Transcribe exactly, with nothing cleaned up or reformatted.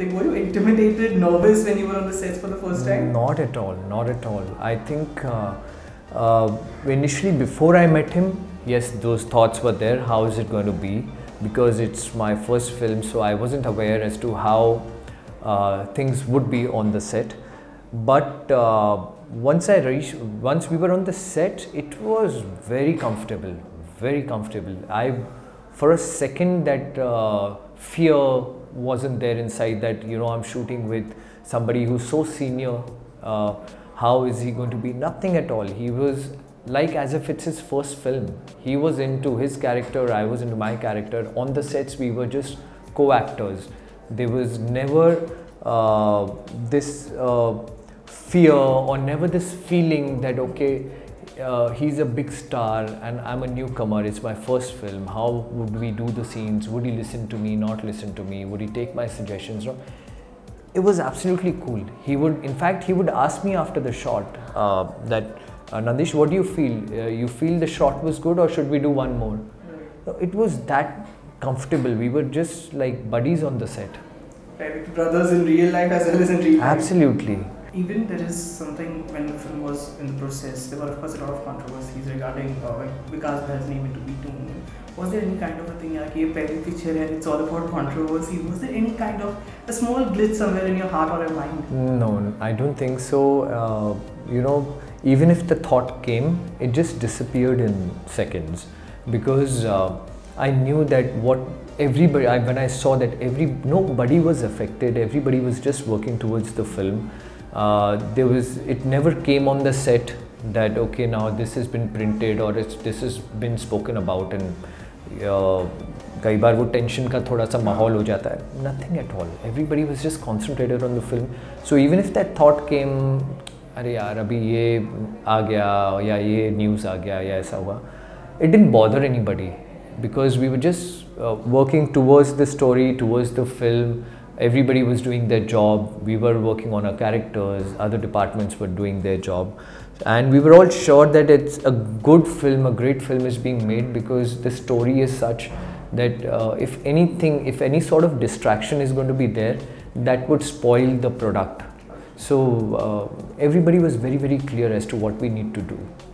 Hrithik, were you intimidated, nervous when you were on the sets for the first time? Not at all, not at all. I think uh, uh, initially before I met him, yes, those thoughts were there. How is it going to be? Because it's my first film, so I wasn't aware as to how uh, things would be on the set. But uh, once I reached, once we were on the set, it was very comfortable, very comfortable. I, for a second, that uh, fear wasn't there inside. That, you know, I'm shooting with somebody who's so senior. Uh, how is he going to be? Nothing at all. He was like as if it's his first film. He was into his character, I was into my character. On the sets, we were just co-actors. There was never uh, this uh, fear or never this feeling that, okay, uh, he's a big star and I'm a newcomer, it's my first film. How would we do the scenes? Would he listen to me, not listen to me? Would he take my suggestions? No? It was absolutely cool. He would, in fact, he would ask me after the shot uh, that, Uh, Nandish, what do you feel? Uh, you feel the shot was good or should we do one more? So it was that comfortable. We were just like buddies on the set. Like brothers in real life as well as in real life. Absolutely. Even there is something when the film was in the process, there were of course a lot of controversies regarding uh, Vikas Bahl's name into B two. Was there any kind of a thing like a pehli picture and it's all about controversy? Was there any kind of a small glitch somewhere in your heart or your mind? No, I don't think so. Uh, you know, even if the thought came, it just disappeared in seconds, because uh, I knew that what everybody, I, when I saw that every nobody was affected, everybody was just working towards the film. Uh, there was, it never came on the set that okay, now this has been printed or it's, this has been spoken about, and कई बार वो tension का थोड़ा सा माहौल हो जाता है. Nothing at all. Everybody was just concentrated on the film. So even if that thought came, अरे यार अभी ये आ गया या ये न्यूज़ आ गया या ऐसा हुआ, it didn't bother anybody because we were just uh, working towards the story, towards the film. Everybody was doing their job. We were working on our characters. Other departments were doing their job, and we were all sure that it's a good film, a great film is being made, because the story is such that uh, if anything, if any sort of distraction is going to be there, that would spoil the product. So uh, everybody was very, very clear as to what we need to do.